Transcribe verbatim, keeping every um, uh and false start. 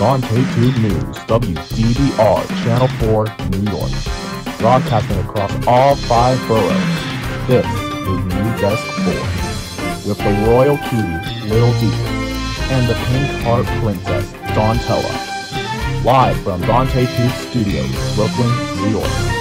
DanteTube News, W D B R, Channel four, New York. Broadcasting across all five boroughs, this is NewsDesk four. With the royal Cutie, Little Deep, and the pink heart princess, Dantella. Live from DanteTube Studios, Brooklyn, New York.